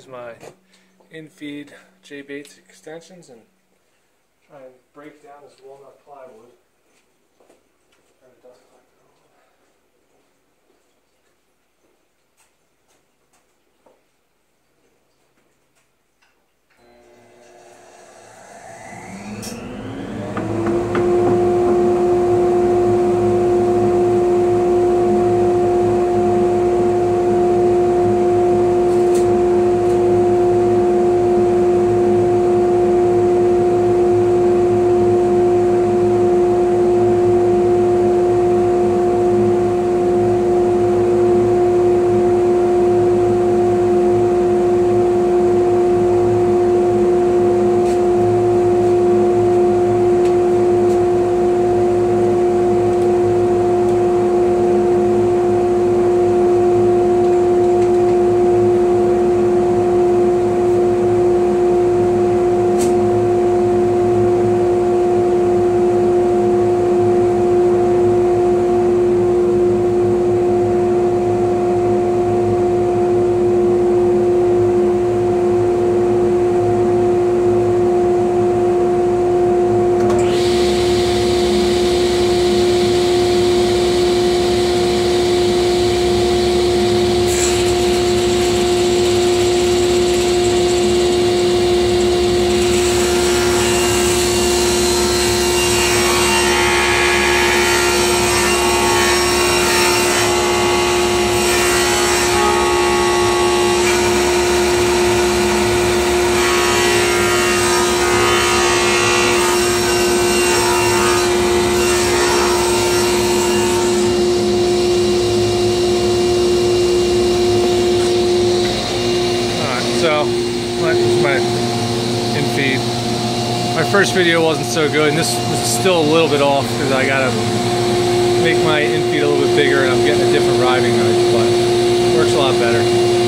use my in-feed J-Bates extensions and try and break down this walnut plywood. Try to dust collect it all. So, that's my in-feed. My first video wasn't so good, and this was still a little bit off because I gotta make my in-feed a little bit bigger and I'm getting a different riving knife, but it works a lot better.